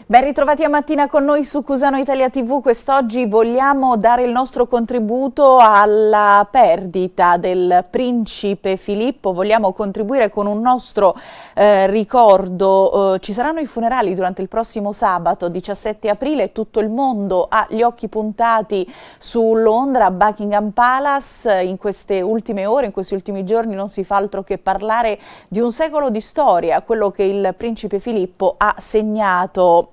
Ben ritrovati a mattina con noi su Cusano Italia TV. Quest'oggi vogliamo dare il nostro contributo alla perdita del principe Filippo, vogliamo contribuire con un nostro ricordo. Ci saranno i funerali durante il prossimo sabato 17 aprile, tutto il mondo ha gli occhi puntati su Londra, Buckingham Palace. In queste ultime ore, in questi ultimi giorni non si fa altro che parlare di un secolo di storia, quello che il principe Filippo ha segnato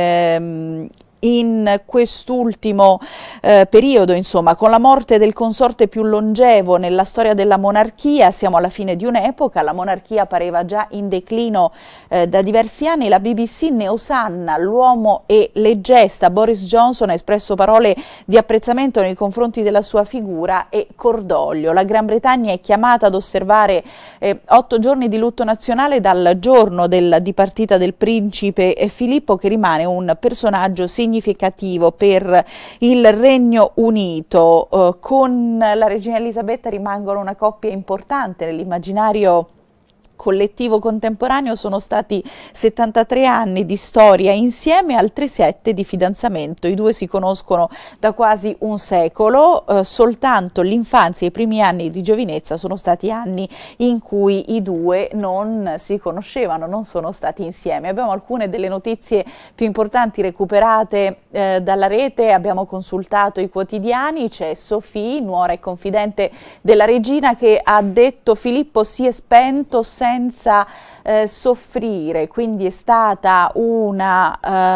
in quest'ultimo periodo, insomma, con la morte del consorte più longevo nella storia della monarchia. Siamo alla fine di un'epoca, la monarchia pareva già in declino da diversi anni. La BBC ne osanna l'uomo e le gesta. Boris Johnson ha espresso parole di apprezzamento nei confronti della sua figura e cordoglio. La Gran Bretagna è chiamata ad osservare 8 giorni di lutto nazionale dal giorno della dipartita del principe Filippo, che rimane un personaggio significativo per il Regno Unito. Con la regina Elisabetta rimangono una coppia importante nell'immaginario collettivo contemporaneo. Sono stati 73 anni di storia insieme, altri 7 di fidanzamento. I due si conoscono da quasi un secolo, soltanto l'infanzia e i primi anni di giovinezza sono stati anni in cui i due non si conoscevano, non sono stati insieme. Abbiamo alcune delle notizie più importanti recuperate dalla rete, abbiamo consultato i quotidiani. C'è Sophie, nuora e confidente della regina, che ha detto: Filippo si è spento senza soffrire, quindi è stata una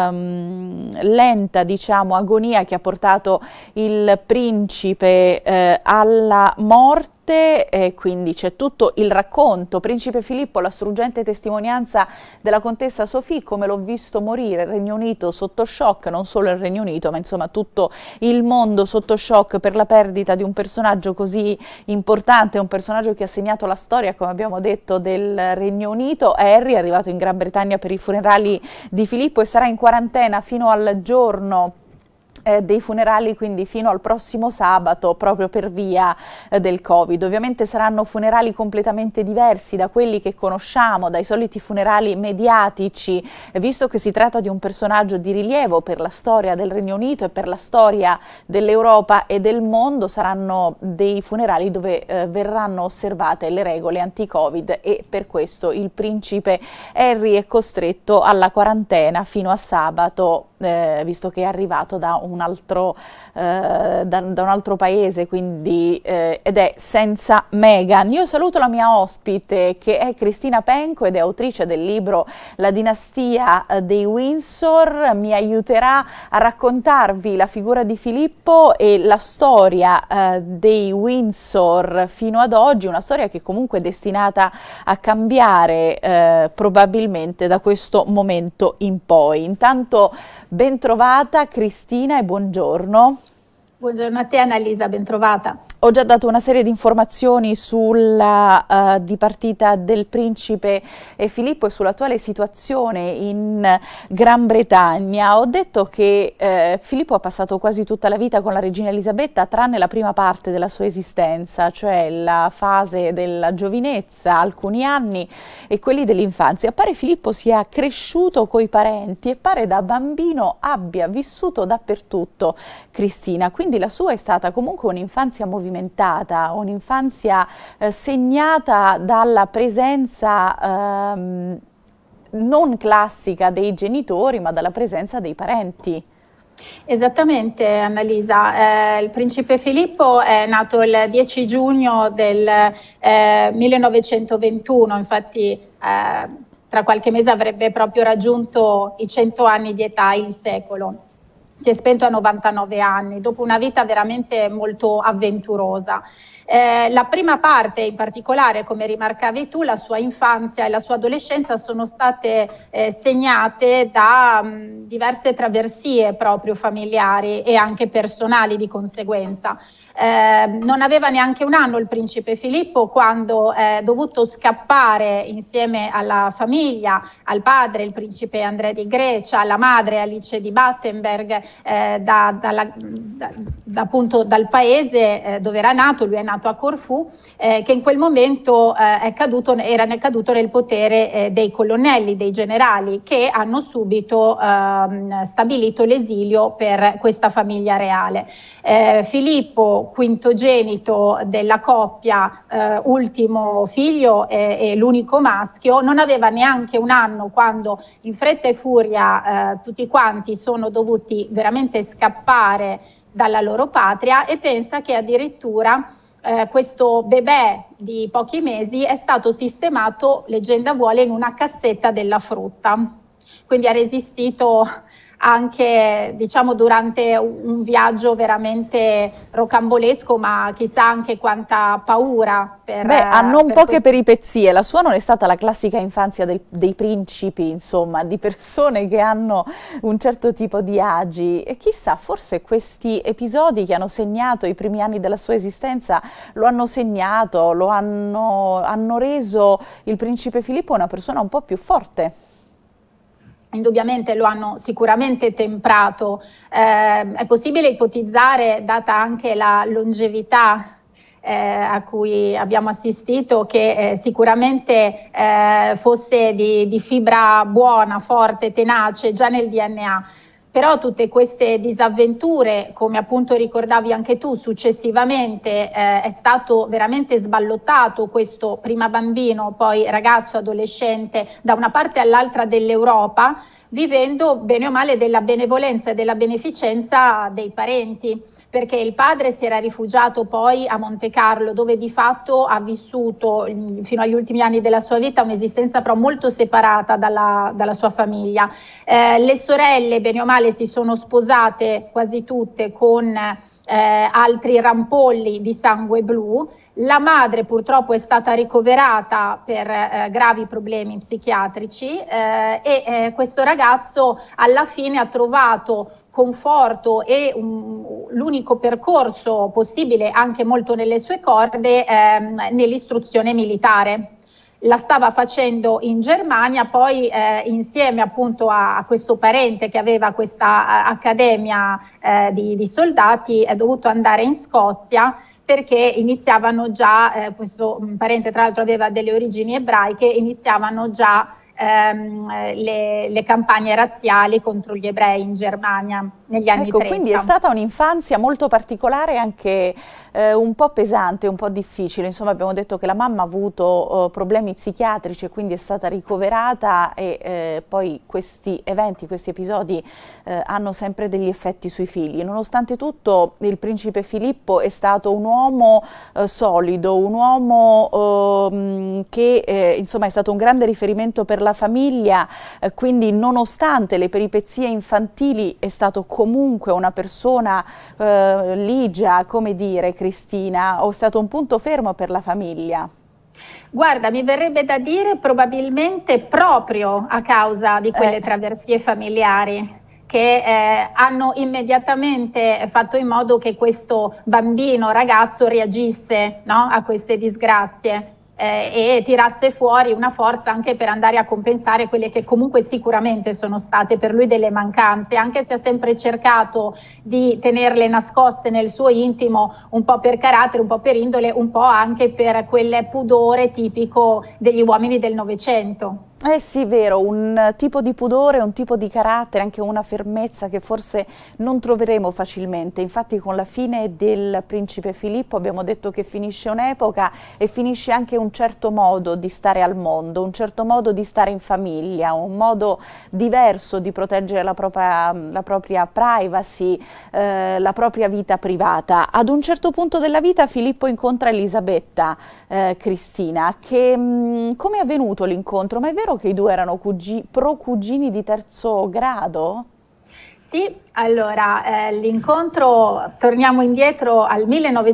lenta, diciamo, agonia che ha portato il principe alla morte. Quindi c'è tutto il racconto. Principe Filippo, la struggente testimonianza della contessa Sophie, come l'ho visto morire, il Regno Unito sotto shock, non solo il Regno Unito ma insomma tutto il mondo sotto shock per la perdita di un personaggio così importante, un personaggio che ha segnato la storia, come abbiamo detto, del Regno Unito. Harry è arrivato in Gran Bretagna per i funerali di Filippo e sarà in quarantena fino al giorno dei funerali, quindi fino al prossimo sabato, proprio per via del Covid. Ovviamente saranno funerali completamente diversi da quelli che conosciamo, dai soliti funerali mediatici, visto che si tratta di un personaggio di rilievo per la storia del Regno Unito e per la storia dell'Europa e del mondo. Saranno dei funerali dove verranno osservate le regole anti-Covid e per questo il principe Harry è costretto alla quarantena fino a sabato, visto che è arrivato da un altro paese, quindi, ed è senza Meghan. Io saluto la mia ospite, che è Cristina Penco ed è autrice del libro La dinastia dei Windsor. Mi aiuterà a raccontarvi la figura di Filippo e la storia dei Windsor fino ad oggi, una storia che comunque è destinata a cambiare probabilmente da questo momento in poi. Intanto ben trovata Cristina e buongiorno. Buongiorno a te Annalisa, ben trovata. Ho già dato una serie di informazioni sulla dipartita del principe Filippo e sull'attuale situazione in Gran Bretagna. Ho detto che Filippo ha passato quasi tutta la vita con la regina Elisabetta, tranne la prima parte della sua esistenza, cioè la fase della giovinezza, alcuni anni e quelli dell'infanzia. Pare Filippo sia cresciuto coi parenti e pare da bambino abbia vissuto dappertutto, Cristina. Quindi la sua è stata comunque un'infanzia movimentata, un'infanzia segnata dalla presenza non classica dei genitori, ma dalla presenza dei parenti. Esattamente Annalisa, il principe Filippo è nato il 10 giugno del 1921, infatti tra qualche mese avrebbe proprio raggiunto i 100 anni di età, il secolo. Si è spento a 99 anni, dopo una vita veramente molto avventurosa. La prima parte in particolare, come rimarcavi tu, la sua infanzia e la sua adolescenza sono state segnate da diverse traversie proprio familiari e anche personali di conseguenza. Non aveva neanche un anno il principe Filippo quando è dovuto scappare insieme alla famiglia, al padre, il principe Andrea di Grecia, alla madre Alice di Battenberg, appunto dal paese dove era nato. Lui è nato a Corfù, che in quel momento era caduto nel potere dei colonnelli, dei generali, che hanno subito stabilito l'esilio per questa famiglia reale. Filippo, quintogenito della coppia, ultimo figlio e l'unico maschio, non aveva neanche un anno quando in fretta e furia tutti quanti sono dovuti veramente scappare dalla loro patria, e pensa che addirittura questo bebè di pochi mesi è stato sistemato, leggenda vuole, in una cassetta della frutta. Quindi ha resistito anche, diciamo, durante un viaggio veramente rocambolesco, ma chissà anche quanta paura. Hanno un po' che peripezie. La sua non è stata la classica infanzia dei principi, insomma, di persone che hanno un certo tipo di agi, e chissà, forse questi episodi che hanno segnato i primi anni della sua esistenza lo hanno segnato, hanno reso il principe Filippo una persona un po' più forte. Indubbiamente lo hanno sicuramente temprato. È possibile ipotizzare, data anche la longevità a cui abbiamo assistito, che sicuramente fosse di fibra buona, forte, tenace già nel DNA. Però tutte queste disavventure, come appunto ricordavi anche tu, successivamente è stato veramente sballottato questo prima bambino, poi ragazzo, adolescente, da una parte all'altra dell'Europa, vivendo bene o male della benevolenza e della beneficenza dei parenti, perché il padre si era rifugiato poi a Monte Carlo, dove di fatto ha vissuto fino agli ultimi anni della sua vita un'esistenza però molto separata dalla sua famiglia. Le sorelle, bene o male, si sono sposate quasi tutte con altri rampolli di sangue blu. La madre purtroppo è stata ricoverata per gravi problemi psichiatrici, e questo ragazzo alla fine ha trovato conforto e l'unico percorso possibile, anche molto nelle sue corde, nell'istruzione militare. La stava facendo in Germania, poi insieme appunto a questo parente che aveva questa accademia di soldati, è dovuto andare in Scozia, perché iniziavano già, questo parente tra l'altro aveva delle origini ebraiche, iniziavano già le campagne razziali contro gli ebrei in Germania negli anni 30. Quindi è stata un'infanzia molto particolare, anche un po' pesante, un po' difficile. Insomma, abbiamo detto che la mamma ha avuto problemi psichiatrici e quindi è stata ricoverata, e poi questi eventi, questi episodi hanno sempre degli effetti sui figli. Nonostante tutto, il principe Filippo è stato un uomo solido, un uomo che insomma è stato un grande riferimento per la famiglia, quindi nonostante le peripezie infantili è stato comunque una persona ligia, come dire, Cristina, o è stato un punto fermo per la famiglia? Guarda, mi verrebbe da dire probabilmente proprio a causa di quelle traversie familiari che hanno immediatamente fatto in modo che questo bambino, ragazzo, reagisse, no, a queste disgrazie. E tirasse fuori una forza anche per andare a compensare quelle che comunque sicuramente sono state per lui delle mancanze, anche se ha sempre cercato di tenerle nascoste nel suo intimo, un po' per carattere, un po' per indole, un po' anche per quel pudore tipico degli uomini del Novecento. Sì, vero, un tipo di pudore, un tipo di carattere, anche una fermezza che forse non troveremo facilmente. Infatti con la fine del principe Filippo abbiamo detto che finisce un'epoca e finisce anche un certo modo di stare al mondo, un certo modo di stare in famiglia, un modo diverso di proteggere la propria privacy, la propria vita privata. Ad un certo punto della vita Filippo incontra Elisabetta, Cristina, che come è avvenuto l'incontro? Ma è vero che i due erano pro-cugini di terzo grado? Sì, allora l'incontro, torniamo indietro al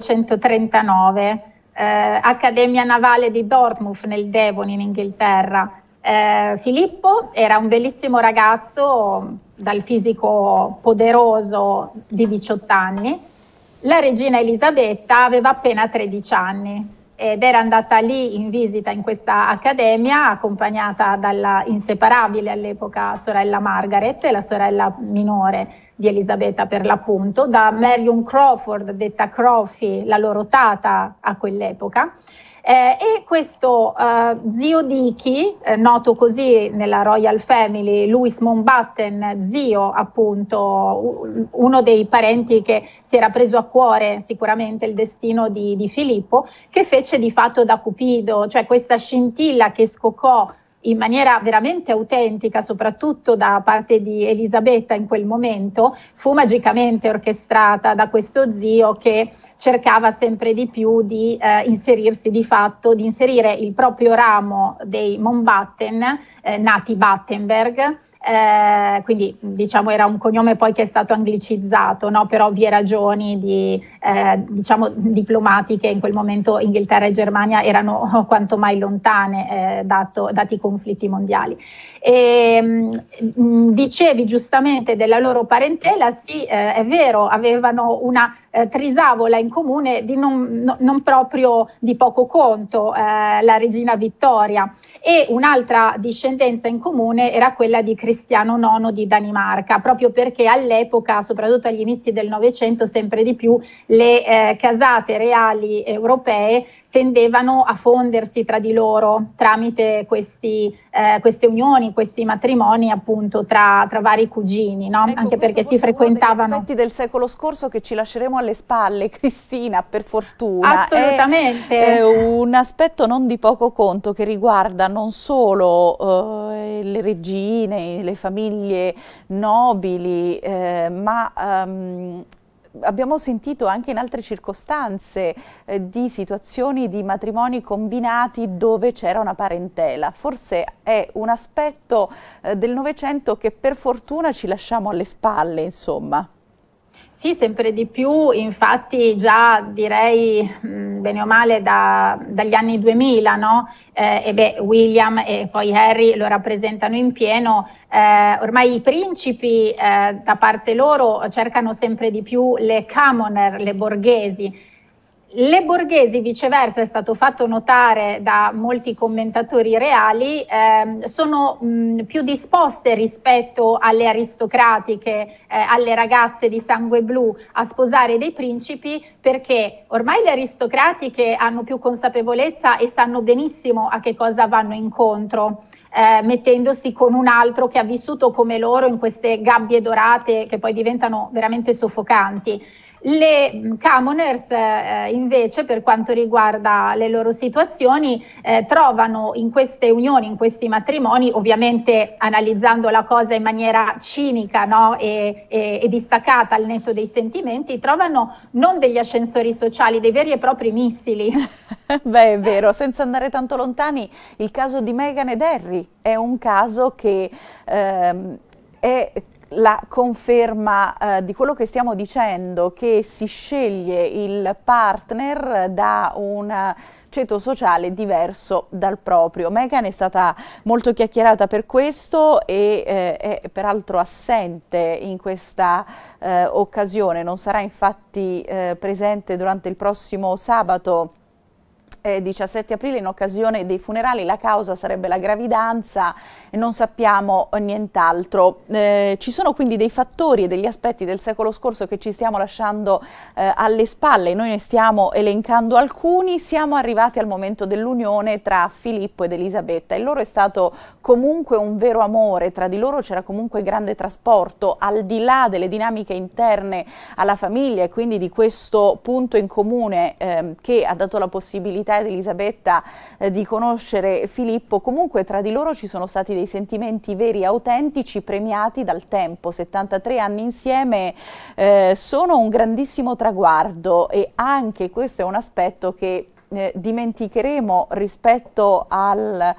1939, Accademia Navale di Dartmouth nel Devon in Inghilterra. Filippo era un bellissimo ragazzo dal fisico poderoso di 18 anni, La regina Elisabetta aveva appena 13 anni ed era andata lì in visita in questa accademia, accompagnata dalla inseparabile all'epoca sorella Margaret, la sorella minore di Elisabetta per l'appunto, da Marion Crawford, detta Crawfie, la loro tata a quell'epoca. E questo zio Dicky, noto così nella Royal Family, Louis Mountbatten, zio appunto, uno dei parenti che si era preso a cuore sicuramente il destino di Filippo, che fece di fatto da Cupido, cioè questa scintilla che scoccò in maniera veramente autentica, soprattutto da parte di Elisabetta in quel momento, fu magicamente orchestrata da questo zio che cercava sempre di più di inserirsi di fatto, di inserire il proprio ramo dei Mountbatten, nati Battenberg, quindi diciamo era un cognome poi che è stato anglicizzato, no? Per ovvie ragioni diciamo diplomatiche. In quel momento Inghilterra e Germania erano quanto mai lontane dati i conflitti mondiali. Dicevi giustamente della loro parentela, sì, è vero, avevano una trisavola in comune di non proprio di poco conto, la regina Vittoria, e un'altra discendenza in comune era quella di Cristiano IX di Danimarca, proprio perché all'epoca, soprattutto agli inizi del Novecento, sempre di più le casate reali europee tendevano a fondersi tra di loro tramite queste unioni, questi matrimoni appunto tra vari cugini, no? Ecco, anche perché si frequentavano. Uno degli aspetti del secolo scorso che ci lasceremo alle spalle, Cristina, per fortuna. Assolutamente. È un aspetto non di poco conto che riguarda non solo le regine, le famiglie nobili, ma abbiamo sentito anche in altre circostanze di situazioni di matrimoni combinati dove c'era una parentela. Forse è un aspetto del Novecento che per fortuna ci lasciamo alle spalle, insomma. Sì, sempre di più, infatti già direi bene o male dagli anni 2000, no? William e poi Harry lo rappresentano in pieno. Ormai i principi da parte loro cercano sempre di più le commoner, le borghesi. Le borghesi, viceversa, è stato fatto notare da molti commentatori reali, sono più disposte rispetto alle aristocratiche, alle ragazze di sangue blu a sposare dei principi, perché ormai le aristocratiche hanno più consapevolezza e sanno benissimo a che cosa vanno incontro. Mettendosi con un altro che ha vissuto come loro in queste gabbie dorate che poi diventano veramente soffocanti. Le commoners invece, per quanto riguarda le loro situazioni, trovano in queste unioni, in questi matrimoni, ovviamente analizzando la cosa in maniera cinica, no? e distaccata al netto dei sentimenti, trovano non degli ascensori sociali, dei veri e propri missili. Beh, è vero, senza andare tanto lontani, il caso di Meghan ed Harry è un caso che è la conferma di quello che stiamo dicendo, che si sceglie il partner da un ceto sociale diverso dal proprio. Meghan è stata molto chiacchierata per questo e è peraltro assente in questa occasione, non sarà infatti presente durante il prossimo sabato 17 aprile in occasione dei funerali. La causa sarebbe la gravidanza e non sappiamo nient'altro. Ci sono quindi dei fattori e degli aspetti del secolo scorso che ci stiamo lasciando alle spalle, noi ne stiamo elencando alcuni. Siamo arrivati al momento dell'unione tra Filippo ed Elisabetta. Il loro è stato comunque un vero amore, tra di loro c'era comunque grande trasporto, al di là delle dinamiche interne alla famiglia e quindi di questo punto in comune che ha dato la possibilità ad Elisabetta di conoscere Filippo. Comunque tra di loro ci sono stati dei sentimenti veri e autentici, premiati dal tempo. 73 anni insieme sono un grandissimo traguardo e anche questo è un aspetto che dimenticheremo rispetto alla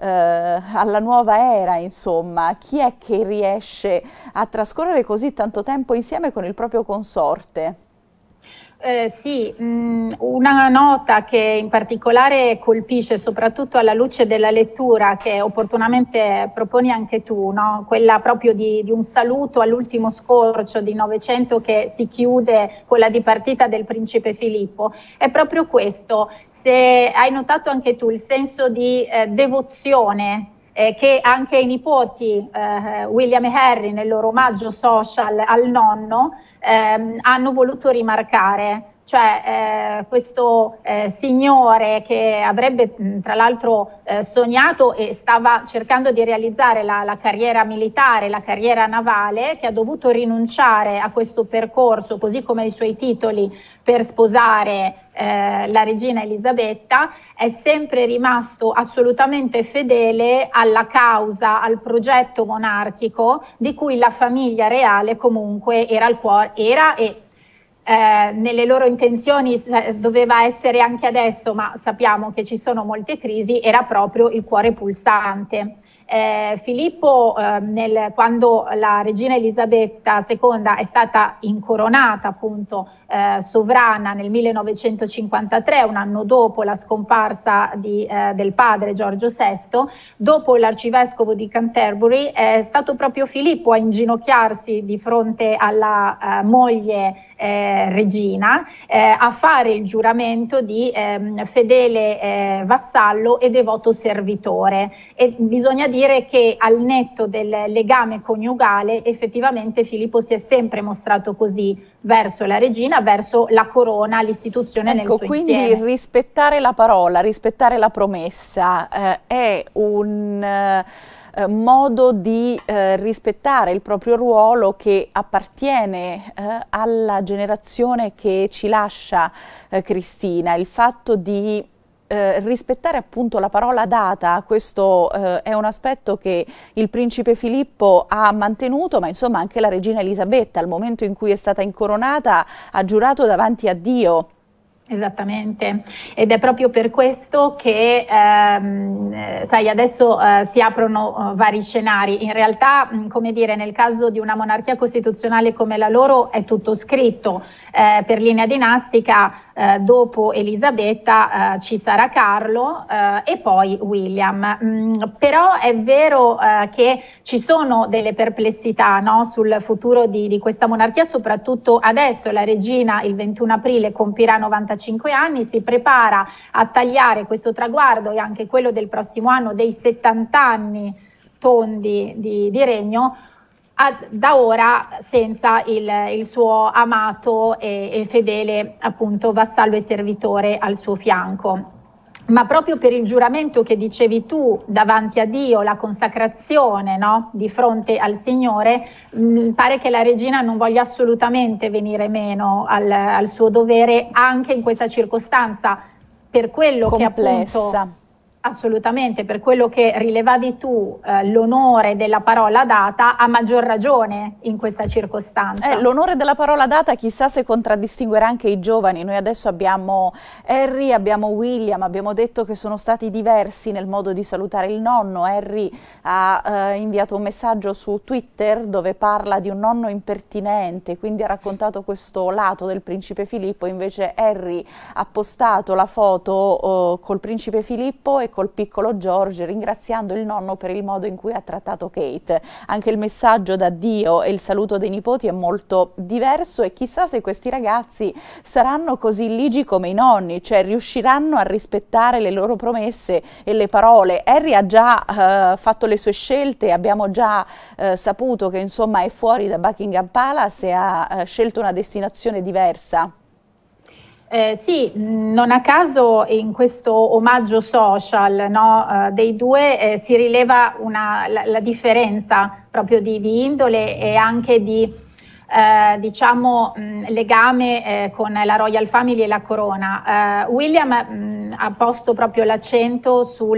nuova era, insomma. Chi è che riesce a trascorrere così tanto tempo insieme con il proprio consorte? Sì, una nota che in particolare colpisce, soprattutto alla luce della lettura che opportunamente proponi anche tu, no? Quella proprio di un saluto all'ultimo scorcio di Novecento che si chiude con la dipartita del principe Filippo, è proprio questo. Se hai notato anche tu il senso di devozione che anche i nipoti William e Harry nel loro omaggio social al nonno hanno voluto rimarcare, cioè questo signore che avrebbe tra l'altro sognato e stava cercando di realizzare la carriera militare, la carriera navale, che ha dovuto rinunciare a questo percorso, così come i suoi titoli, per sposare la regina Elisabetta, è sempre rimasto assolutamente fedele alla causa, al progetto monarchico di cui la famiglia reale comunque era il cuore, era e nelle loro intenzioni doveva essere anche adesso, ma sappiamo che ci sono molte crisi, era proprio il cuore pulsante. Filippo, quando la regina Elisabetta II è stata incoronata appunto sovrana nel 1953, un anno dopo la scomparsa del padre Giorgio VI, dopo l'arcivescovo di Canterbury, è stato proprio Filippo a inginocchiarsi di fronte alla moglie regina, a fare il giuramento di fedele vassallo e devoto servitore. E bisogna dire che al netto del legame coniugale effettivamente Filippo si è sempre mostrato così verso la regina, verso la corona, l'istituzione nel suo insieme. Quindi rispettare la parola, rispettare la promessa è un modo di rispettare il proprio ruolo che appartiene alla generazione che ci lascia Cristina, il fatto di rispettare appunto la parola data. Questo è un aspetto che il principe Filippo ha mantenuto, ma insomma anche la regina Elisabetta al momento in cui è stata incoronata ha giurato davanti a Dio. Esattamente, ed è proprio per questo che sai, adesso si aprono vari scenari. In realtà, come dire, nel caso di una monarchia costituzionale come la loro è tutto scritto, per linea dinastica dopo Elisabetta ci sarà Carlo e poi William. Però è vero che ci sono delle perplessità, no, sul futuro di questa monarchia, soprattutto adesso. La regina il 21 aprile compirà 95 anni, si prepara a tagliare questo traguardo e anche quello del prossimo anno dei 70 anni tondi di regno, da ora senza il suo amato e fedele appunto vassallo e servitore al suo fianco. Ma proprio per il giuramento che dicevi tu davanti a Dio, la consacrazione, no? Di fronte al Signore, pare che la regina non voglia assolutamente venire meno al suo dovere anche in questa circostanza, per quello complessa. Che appunto... Assolutamente, per quello che rilevavi tu, l'onore della parola data, a maggior ragione in questa circostanza. L'onore della parola data chissà se contraddistinguerà anche i giovani. Noi adesso abbiamo Harry, abbiamo William, abbiamo detto che sono stati diversi nel modo di salutare il nonno. Harry ha inviato un messaggio su Twitter dove parla di un nonno impertinente, quindi ha raccontato questo lato del principe Filippo. Invece Harry ha postato la foto col principe Filippo e col piccolo George, ringraziando il nonno per il modo in cui ha trattato Kate. Anche il messaggio d'addio e il saluto dei nipoti è molto diverso e chissà se questi ragazzi saranno così ligi come i nonni, cioè riusciranno a rispettare le loro promesse e le parole. Harry ha già fatto le sue scelte, abbiamo già saputo che insomma è fuori da Buckingham Palace e ha scelto una destinazione diversa. Sì, non a caso in questo omaggio social, no, dei due si rileva la differenza proprio di indole e anche di diciamo legame con la Royal Family e la corona. William ha posto proprio l'accento sul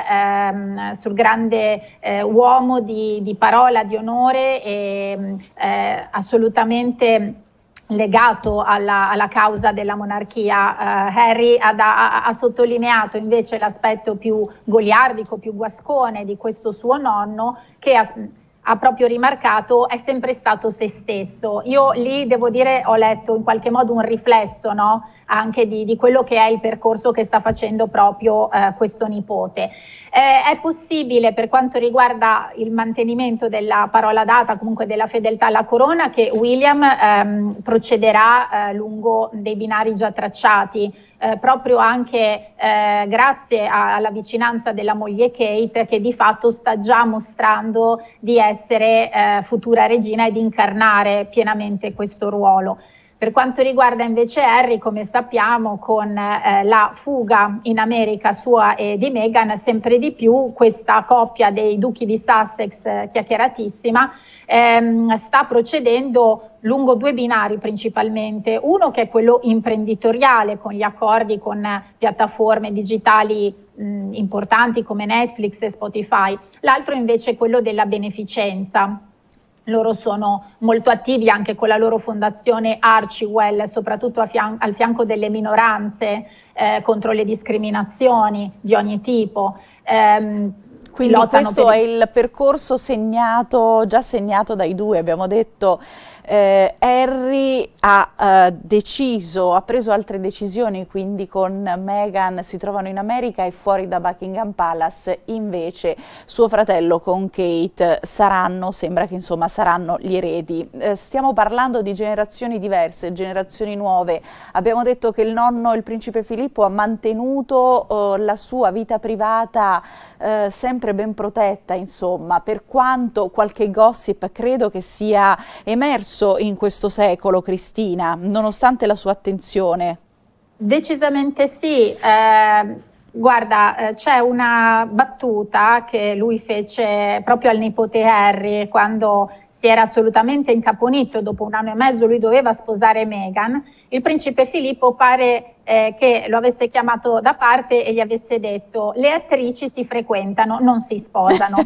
grande uomo di parola, di onore e assolutamente legato alla causa della monarchia. Harry ha sottolineato invece l'aspetto più goliardico, più guascone di questo suo nonno, che ha proprio rimarcato, è sempre stato se stesso. Io lì devo dire ho letto in qualche modo un riflesso, no? Anche di quello che è il percorso che sta facendo proprio questo nipote. È possibile, per quanto riguarda il mantenimento della parola data, comunque della fedeltà alla corona, che William procederà lungo dei binari già tracciati, proprio anche grazie alla vicinanza della moglie Kate, che di fatto sta già mostrando di essere futura regina e di incarnare pienamente questo ruolo. Per quanto riguarda invece Harry, come sappiamo, con la fuga in America sua e di Meghan, sempre di più questa coppia dei duchi di Sussex, chiacchieratissima, sta procedendo lungo due binari principalmente, uno che è quello imprenditoriale con gli accordi con piattaforme digitali importanti come Netflix e Spotify, l'altro invece è quello della beneficenza. Loro sono molto attivi anche con la loro fondazione Archewell, soprattutto al fianco delle minoranze, contro le discriminazioni di ogni tipo. Quindi questo è il percorso già segnato dai due, abbiamo detto. Harry ha preso altre decisioni, quindi con Meghan si trovano in America e fuori da Buckingham Palace, invece suo fratello con Kate sembra che insomma saranno gli eredi. Stiamo parlando di generazioni diverse, generazioni nuove. Abbiamo detto che il nonno, il principe Filippo, ha mantenuto la sua vita privata sempre ben protetta, insomma, per quanto qualche gossip credo che sia emerso in questo secolo, Cristina, nonostante la sua attenzione. Decisamente sì. Guarda, c'è una battuta che lui fece proprio al nipote Harry quando si era assolutamente incaponito. Dopo 1 anno e mezzo lui doveva sposare Meghan. Il principe Filippo pare che lo avesse chiamato da parte e gli avesse detto: le attrici si frequentano, non si sposano.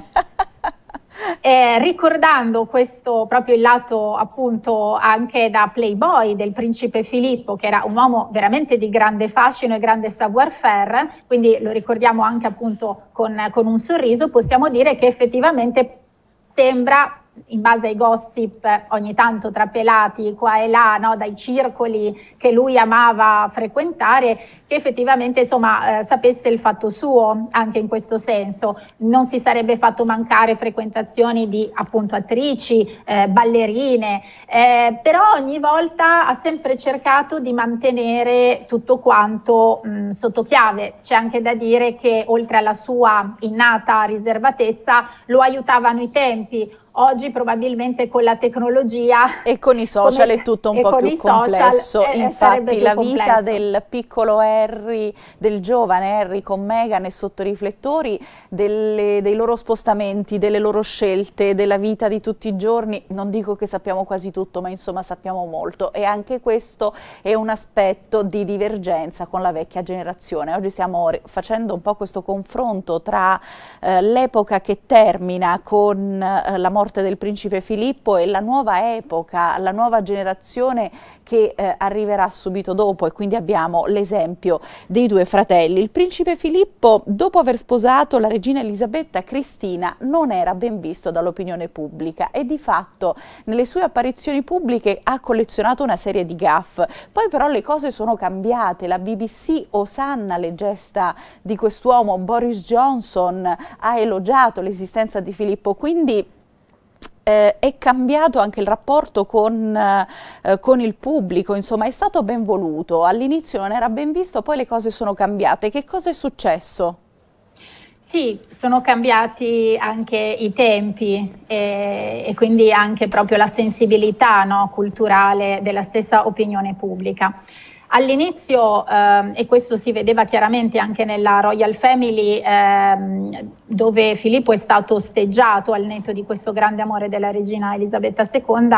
Ricordando questo proprio il lato appunto anche da playboy del principe Filippo, che era un uomo veramente di grande fascino e grande savoir-faire, quindi lo ricordiamo anche appunto con un sorriso, possiamo dire che effettivamente sembra, in base ai gossip ogni tanto trapelati qua e là, no, dai circoli che lui amava frequentare, che effettivamente insomma sapesse il fatto suo anche in questo senso. Non si sarebbe fatto mancare frequentazioni di appunto attrici, ballerine, però ogni volta ha sempre cercato di mantenere tutto quanto sotto chiave. C'è anche da dire che oltre alla sua innata riservatezza lo aiutavano i tempi. Oggi probabilmente con la tecnologia e con i social è tutto un po' più complesso. Infatti la vita del piccolo Harry, del giovane Harry con Meghan è sotto riflettori dei loro spostamenti, delle loro scelte, della vita di tutti i giorni. Non dico che sappiamo quasi tutto, ma insomma sappiamo molto, e anche questo è un aspetto di divergenza con la vecchia generazione. Oggi stiamo facendo un po' questo confronto tra l'epoca che termina con la morte del principe Filippo e la nuova epoca, la nuova generazione che arriverà subito dopo, e quindi abbiamo l'esempio dei due fratelli. Il principe Filippo, dopo aver sposato la regina Elisabetta, Cristina, non era ben visto dall'opinione pubblica e di fatto nelle sue apparizioni pubbliche ha collezionato una serie di gaffe. Poi però le cose sono cambiate, la BBC osanna le gesta di quest'uomo. Boris Johnson ha elogiato l'esistenza di Filippo, quindi è cambiato anche il rapporto con il pubblico, insomma è stato ben voluto. All'inizio non era ben visto, poi le cose sono cambiate. Che cosa è successo? Sì, sono cambiati anche i tempi e quindi anche proprio la sensibilità, no, culturale della stessa opinione pubblica. All'inizio, e questo si vedeva chiaramente anche nella Royal Family, dove Filippo è stato osteggiato al netto di questo grande amore della regina Elisabetta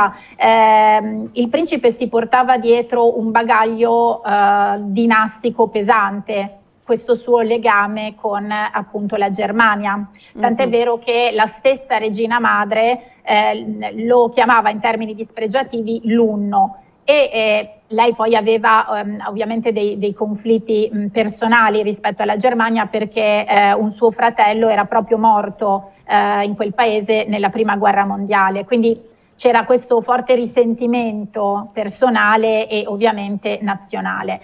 II, il principe si portava dietro un bagaglio dinastico pesante, questo suo legame con appunto la Germania, tant'è vero che la stessa regina madre lo chiamava in termini dispregiativi l'unno. e lei poi aveva ovviamente dei conflitti personali rispetto alla Germania, perché un suo fratello era proprio morto in quel paese nella prima guerra mondiale, quindi c'era questo forte risentimento personale e ovviamente nazionale.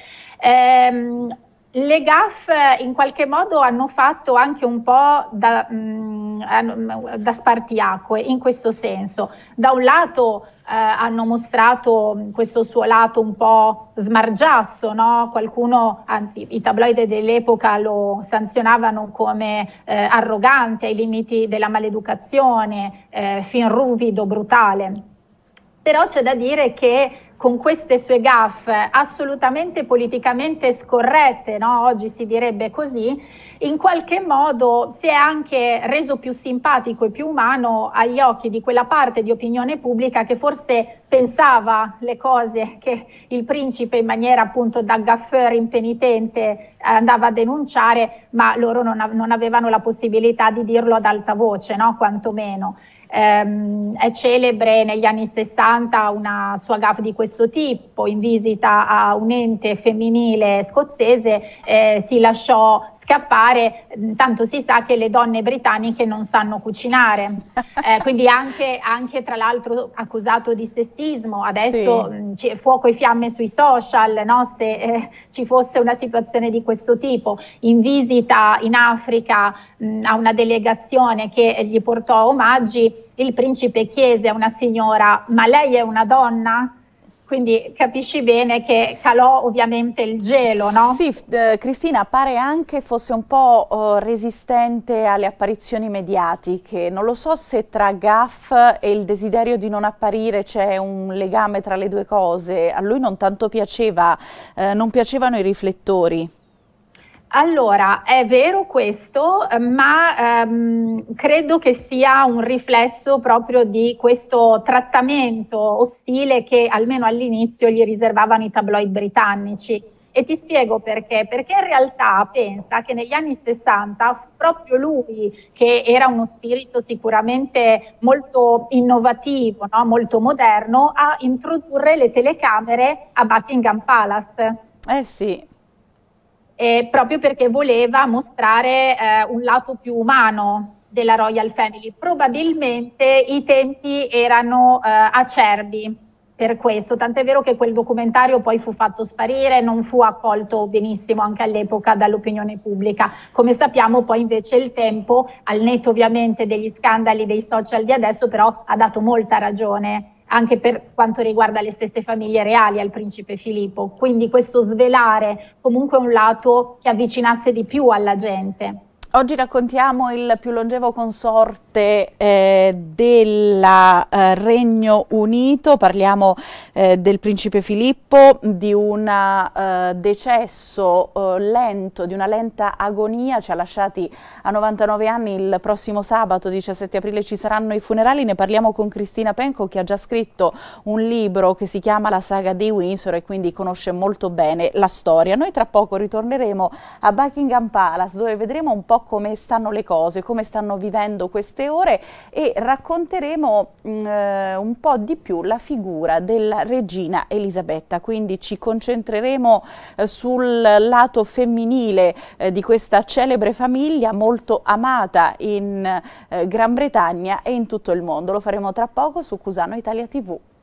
Le gaffe in qualche modo hanno fatto anche un po' da spartiacque in questo senso. Da un lato hanno mostrato questo suo lato un po' smargiasso, no? Qualcuno, anzi i tabloid dell'epoca lo sanzionavano come arrogante, ai limiti della maleducazione, fin ruvido, brutale. Però c'è da dire che con queste sue gaffe assolutamente politicamente scorrette, no? Oggi si direbbe così, in qualche modo si è anche reso più simpatico e più umano agli occhi di quella parte di opinione pubblica che forse pensava le cose che il principe in maniera appunto da gaffeur impenitente andava a denunciare, ma loro non avevano la possibilità di dirlo ad alta voce, no? Quantomeno. È celebre negli anni 60 una sua gaffe di questo tipo. In visita a un ente femminile scozzese si lasciò scappare, tanto si sa che le donne britanniche non sanno cucinare, quindi anche tra l'altro accusato di sessismo. Adesso sì, fuoco e fiamme sui social, no? Se ci fosse una situazione di questo tipo. In visita in Africa a una delegazione che gli portò omaggi, il principe chiese a una signora: ma lei è una donna? Quindi capisci bene che calò ovviamente il gelo, no? Sì, Cristina, pare anche fosse un po' resistente alle apparizioni mediatiche. Non lo so se tra gaff e il desiderio di non apparire c'è un legame tra le due cose. A lui non tanto piaceva, non piacevano i riflettori. Allora, è vero questo, ma credo che sia un riflesso proprio di questo trattamento ostile che almeno all'inizio gli riservavano i tabloid britannici. E ti spiego perché. Perché in realtà pensa che negli anni 60 fu proprio lui, che era uno spirito sicuramente molto innovativo, no? Molto moderno, a introdurre le telecamere a Buckingham Palace. Sì. Proprio perché voleva mostrare un lato più umano della Royal Family. Probabilmente i tempi erano acerbi per questo, tant'è vero che quel documentario poi fu fatto sparire, non fu accolto benissimo anche all'epoca dall'opinione pubblica. Come sappiamo poi invece il tempo, al netto ovviamente degli scandali dei social di adesso, però ha dato molta ragione anche per quanto riguarda le stesse famiglie reali al principe Filippo, quindi questo svelare comunque un lato che avvicinasse di più alla gente. Oggi raccontiamo il più longevo consorte del Regno Unito, parliamo del principe Filippo, di un decesso lento, di una lenta agonia. Ci ha lasciati a 99 anni. Il prossimo sabato 17 aprile ci saranno i funerali. Ne parliamo con Cristina Penco, che ha già scritto un libro che si chiama La saga dei Windsor e quindi conosce molto bene la storia. Noi tra poco ritorneremo a Buckingham Palace, dove vedremo un po' come stanno le cose, come stanno vivendo queste ore, e racconteremo un po' di più la figura della regina Elisabetta, quindi ci concentreremo sul lato femminile di questa celebre famiglia molto amata in Gran Bretagna e in tutto il mondo. Lo faremo tra poco su Cusano Italia TV.